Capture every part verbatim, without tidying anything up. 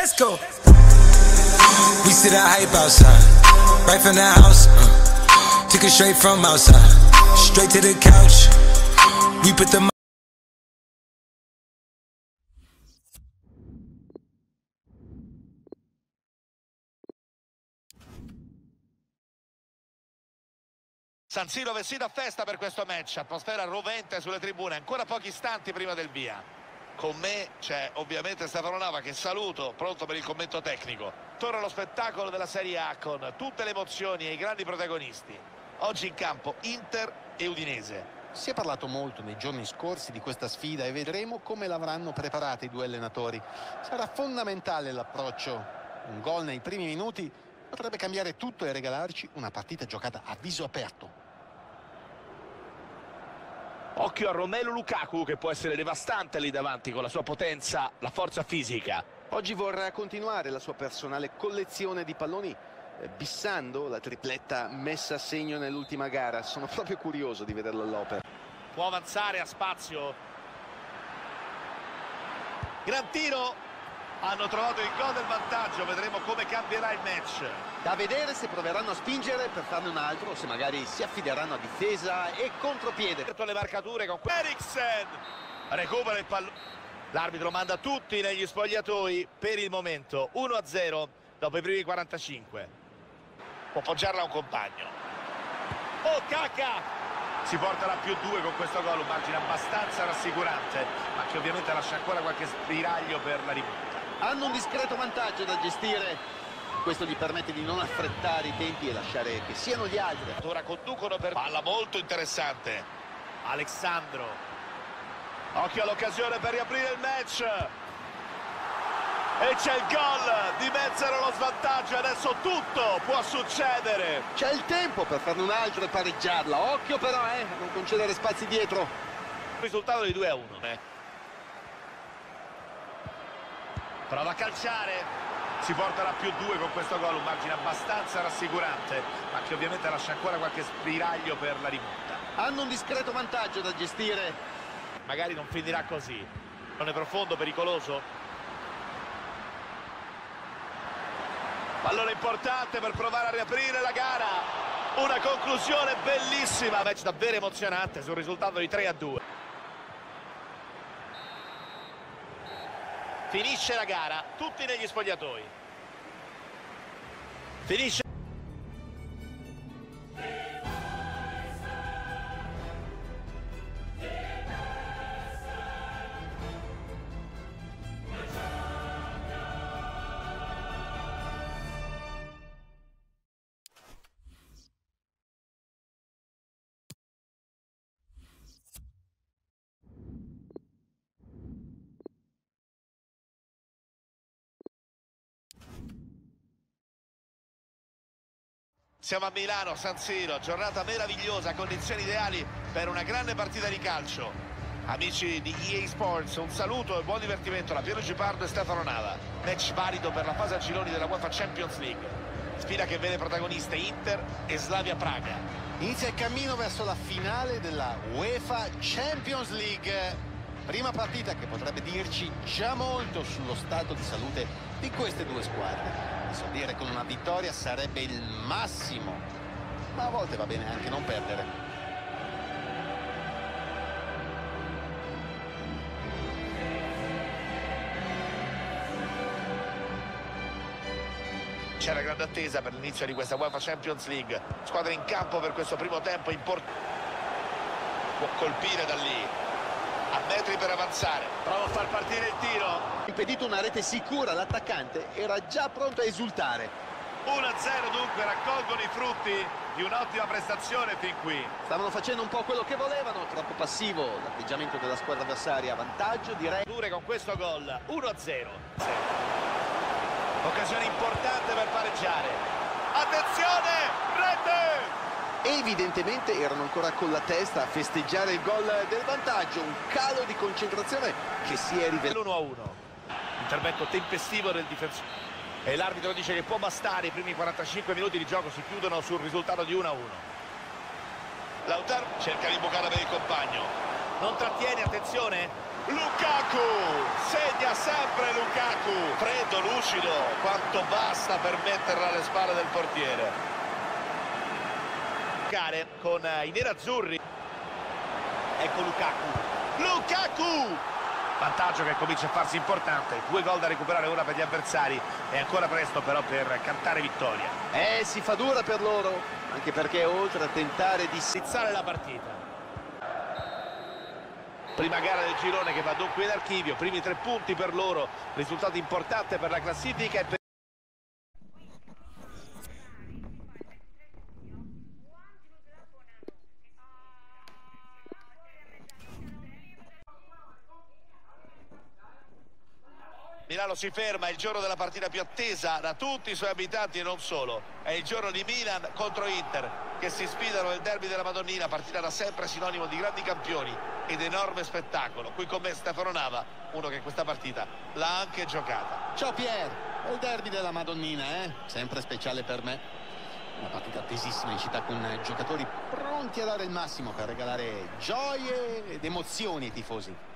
Let's go. We see the hype outside, right from the house. Uh, took it straight from outside, straight to the couch. We put the San Siro vestito a festa per questo match, atmosfera rovente sulle tribune, ancora pochi istanti prima del via. Con me c'è ovviamente Stefano Nava, che saluto, pronto per il commento tecnico. Torna lo spettacolo della Serie A con tutte le emozioni e i grandi protagonisti. Oggi in campo Inter e Udinese. Si è parlato molto nei giorni scorsi di questa sfida e vedremo come l'avranno preparata i due allenatori. Sarà fondamentale l'approccio. Un gol nei primi minuti potrebbe cambiare tutto e regalarci una partita giocata a viso aperto. Occhio a Romelu Lukaku, che può essere devastante lì davanti con la sua potenza, la forza fisica. Oggi vorrà continuare la sua personale collezione di palloni, eh, bissando la tripletta messa a segno nell'ultima gara. Sono proprio curioso di vederlo all'opera. Può avanzare a spazio. Gran tiro. Hanno trovato il gol del vantaggio, vedremo come cambierà il match. Da vedere se proveranno a spingere per farne un altro o se magari si affideranno a difesa e contropiede. Le marcature con Eriksen. Recupera il pallone. L'arbitro manda tutti negli spogliatoi per il momento. uno a zero dopo i primi quarantacinque. Può appoggiarla a un compagno. Oh, Cacca! Si porterà a più due con questo gol, un margine abbastanza rassicurante, ma che ovviamente lascia ancora qualche spiraglio per la rimonta. Hanno un discreto vantaggio da gestire. Questo gli permette di non affrettare i tempi e lasciare che siano gli altri. Ora conducono per palla molto interessante. Alessandro. Occhio all'occasione per riaprire il match. E c'è il gol, dimezzano lo svantaggio, adesso tutto può succedere. C'è il tempo per farne un altro e pareggiarla. Occhio però, eh, a non concedere spazi dietro. Risultato di due a uno. Eh. Prova a calciare. Si porterà a più due con questo gol, un margine abbastanza rassicurante, ma che ovviamente lascia ancora qualche spiraglio per la rimonta. Hanno un discreto vantaggio da gestire. Magari non finirà così. Non è profondo, pericoloso. Pallone importante per provare a riaprire la gara. Una conclusione bellissima. Match davvero emozionante sul risultato di tre a due. Finisce la gara, tutti negli spogliatoi. Finisce. Siamo a Milano, San Siro, giornata meravigliosa, condizioni ideali per una grande partita di calcio. Amici di E A Sports, un saluto e buon divertimento da Piero Gipardo e Stefano Nava. Match valido per la fase a gironi della UEFA Champions League. Sfida che vede protagoniste Inter e Slavia Praga. Inizia il cammino verso la finale della UEFA Champions League. Prima partita che potrebbe dirci già molto sullo stato di salute di queste due squadre. Esordire con una vittoria sarebbe il massimo, ma a volte va bene anche non perdere. C'è la grande attesa per l'inizio di questa UEFA Champions League. Squadra in campo per questo primo tempo importante. Può colpire da lì. A metri per avanzare. Prova a far partire il tiro. Impedito una rete sicura, l'attaccante era già pronto a esultare. uno a zero dunque, raccolgono i frutti di un'ottima prestazione fin qui. Stavano facendo un po' quello che volevano, troppo passivo l'atteggiamento della squadra avversaria, vantaggio direi. Dure con questo gol, uno a zero. Occasione importante per pareggiare. Attenzione, rete! Evidentemente erano ancora con la testa a festeggiare il gol del vantaggio, un calo di concentrazione che si è rivelato. uno a uno. Intervento tempestivo del difensore. E l'arbitro dice che può bastare, i primi quarantacinque minuti di gioco si chiudono sul risultato di uno a uno. Lautaro cerca l'imbucata per il compagno. Non trattiene, attenzione. Lukaku segna sempre Lukaku, freddo, lucido, quanto basta per metterla alle spalle del portiere. Care con i nerazzurri. Ecco Lukaku. Lukaku! Vantaggio che comincia a farsi importante, due gol da recuperare ora per gli avversari, è ancora presto però per cantare vittoria. Eh, si fa dura per loro, anche perché oltre a tentare di Iniziare la partita. Prima gara del girone che va dunque in archivio, primi tre punti per loro, risultato importante per la classifica e per... Milano si ferma, è il giorno della partita più attesa da tutti i suoi abitanti e non solo. È il giorno di Milan contro Inter, che si sfidano nel derby della Madonnina, partita da sempre sinonimo di grandi campioni ed enorme spettacolo. Qui con me Stefano Nava, uno che questa partita l'ha anche giocata. Ciao Pier, è il derby della Madonnina, eh? Sempre speciale per me. Una partita attesissima in città con giocatori pronti a dare il massimo per regalare gioie ed emozioni ai tifosi.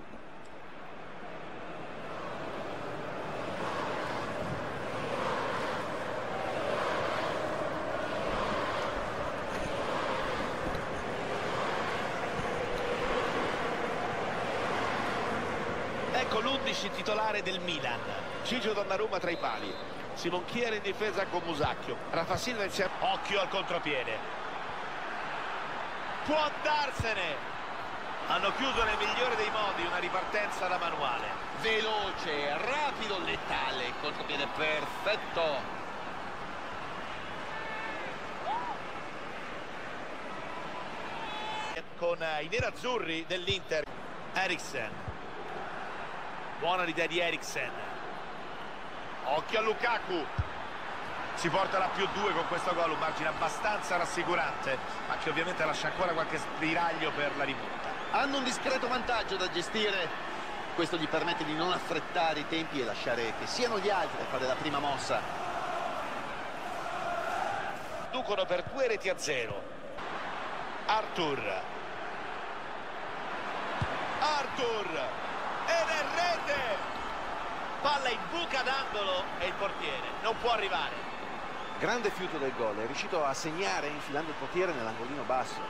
Ecco l'undici titolare del Milan. Gigio Donnarumma tra i pali, Simon Kjær in difesa con Musacchio, Rafa Silva insieme. Occhio al contropiede, può andarsene. Hanno chiuso nel migliore dei modi una ripartenza da manuale. Veloce, rapido, letale, contropiede perfetto. Con i nerazzurri dell'Inter. Eriksen. Buona l'idea di Eriksen. Occhio a Lukaku. Si porta la più due con questo gol, un margine abbastanza rassicurante, ma che ovviamente lascia ancora qualche spiraglio per la rimonta. Hanno un discreto vantaggio da gestire. Questo gli permette di non affrettare i tempi e lasciare che siano gli altri a fare la prima mossa. Ducono per due reti a zero. Arthur. Arthur. Ed è rete! Palla in buca d'angolo e il portiere non può arrivare. Grande fiuto del gol, è riuscito a segnare infilando il portiere nell'angolino basso.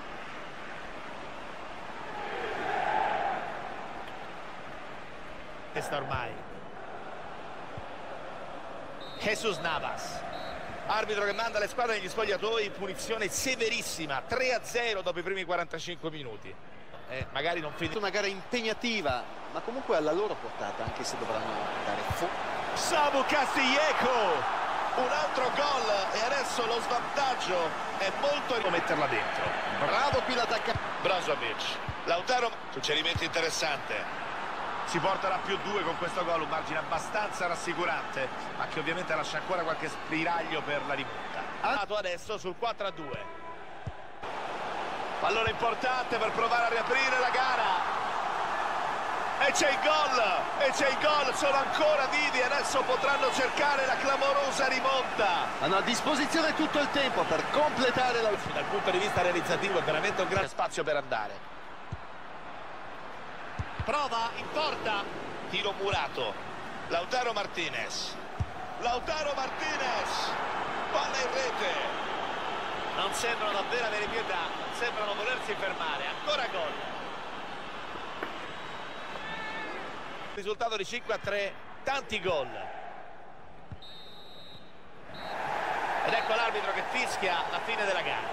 Questa ormai. Jesus Navas. Arbitro che manda le squadre negli spogliatoi, punizione severissima, tre a zero dopo i primi quarantacinque minuti. Eh, magari non finisce. Una gara impegnativa, ma comunque alla loro portata, anche se dovranno dare fu. Samu Castillejo, un altro gol e adesso lo svantaggio è molto... metterla dentro. Bravo qui l'attaccante. Brozovic. Lautaro, suggerimento interessante. Si porta la più due con questo gol, un margine abbastanza rassicurante, ma che ovviamente lascia ancora qualche spiraglio per la rimonta. Adesso sul quattro a due. Pallone importante per provare a riaprire la gara. E c'è il gol, e c'è il gol, sono ancora vivi, adesso potranno cercare la clamorosa rimonta. Hanno a disposizione tutto il tempo per completare la... Dal punto di vista realizzativo è veramente un grande spazio per andare. Prova in porta. Tiro murato. Lautaro Martinez. Lautaro Martinez. Palla in rete. Non sembrano davvero avere pietà, sembrano volersi fermare. Ancora gol. Risultato di cinque a tre, tanti gol. Ed ecco l'arbitro che fischia la fine della gara.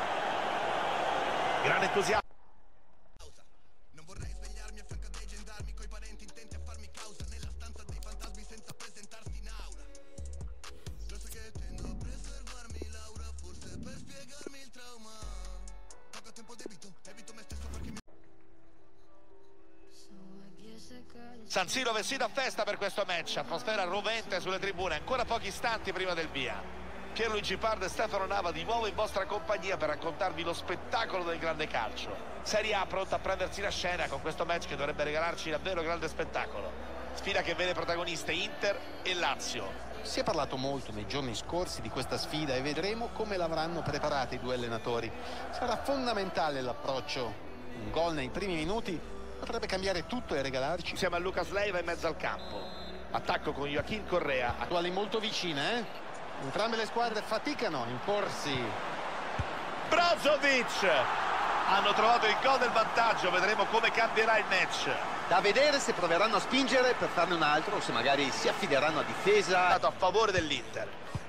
Grande entusiasmo. Non vorrei svegliarmi a fianco a dei gendarmi coi parenti intenti a farmi causa nella stanza dei fantasmi senza presentarsi in aula. Lo so che tendo a preservarmi Laura, forse per spiegarmi il trauma. Poco tempo debito, evito me stesso perché mi... San Siro vestito a festa per questo match, atmosfera rovente sulle tribune, ancora pochi istanti prima del via. Pierluigi Pardo e Stefano Nava di nuovo in vostra compagnia per raccontarvi lo spettacolo del grande calcio. Serie A pronta a prendersi la scena con questo match che dovrebbe regalarci davvero grande spettacolo. Sfida che vede protagoniste Inter e Lazio. Si è parlato molto nei giorni scorsi di questa sfida e vedremo come l'avranno preparata i due allenatori. Sarà fondamentale l'approccio. Un gol nei primi minuti potrebbe cambiare tutto e regalarci. Siamo a Lucas Leiva in mezzo al campo. Attacco con Joaquin Correa. Attuali molto vicine, eh? Entrambe le squadre faticano a imporsi. Brozovic! Hanno trovato il gol del vantaggio, vedremo come cambierà il match. Da vedere se proveranno a spingere per farne un altro o se magari si affideranno a difesa. A favore dell'Inter.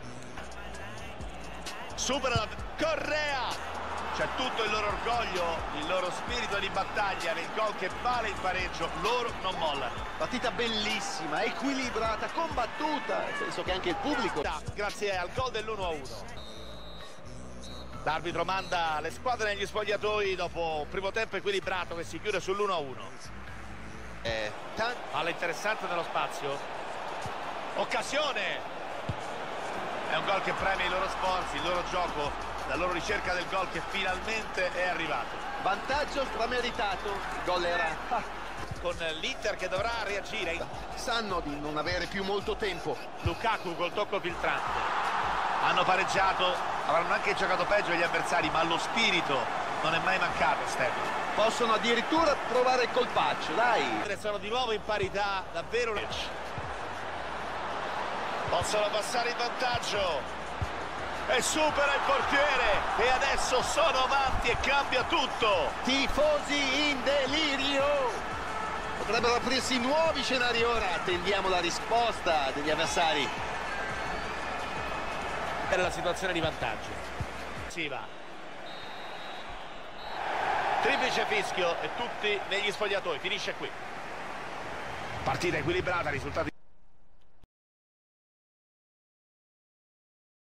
Supera la... Correa! C'è tutto il loro orgoglio, il loro spirito di battaglia nel gol che vale il pareggio. Loro non mollano. Partita bellissima, equilibrata, combattuta. Penso che anche il pubblico... Grazie al gol dell'uno a uno. L'arbitro manda le squadre negli spogliatoi dopo un primo tempo equilibrato che si chiude sull'uno a uno. Eh, Palla interessante nello spazio. Occasione! È un gol che premia i loro sforzi, il loro gioco, la loro ricerca del gol che finalmente è arrivato. vantaggio strameritato. Il gol era... Ah, Con l'Inter che dovrà reagire. sanno di non avere più molto tempo. Lukaku col tocco filtrante. Hanno pareggiato, avranno anche giocato peggio gli avversari, ma lo spirito non è mai mancato, Stefano. Possono addirittura provare il colpaccio, dai. Sono di nuovo in parità, davvero. Possono passare in vantaggio. E supera il portiere. E adesso sono avanti e cambia tutto. Tifosi in delirio. Potrebbero aprirsi nuovi scenari ora. Attendiamo la risposta degli avversari. È la situazione di vantaggio. Si va. Triplice fischio e tutti negli spogliatoi. Finisce qui. Partita equilibrata, risultati